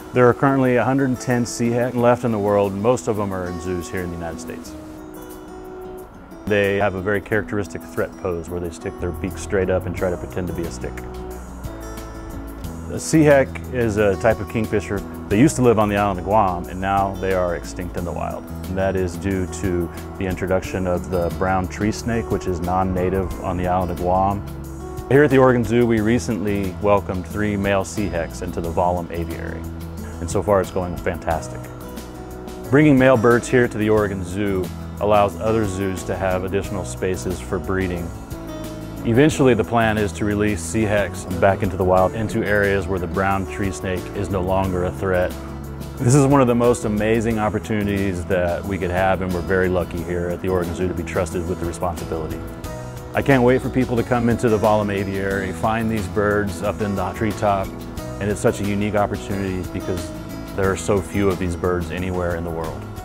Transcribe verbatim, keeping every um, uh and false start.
There are currently one hundred ten Sihek left in the world. Most of them are in zoos here in the United States. They have a very characteristic threat pose where they stick their beak straight up and try to pretend to be a stick. The Sihek is a type of kingfisher. They used to live on the island of Guam, and now they are extinct in the wild. And that is due to the introduction of the brown tree snake, which is non-native on the island of Guam. Here at the Oregon Zoo, we recently welcomed three male Siheks into the Volume aviary, and so far it's going fantastic. Bringing male birds here to the Oregon Zoo allows other zoos to have additional spaces for breeding. Eventually, the plan is to release Siheks back into the wild, into areas where the brown tree snake is no longer a threat. This is one of the most amazing opportunities that we could have, and we're very lucky here at the Oregon Zoo to be trusted with the responsibility. I can't wait for people to come into the Volume aviary, find these birds up in the treetop, and it's such a unique opportunity because there are so few of these birds anywhere in the world.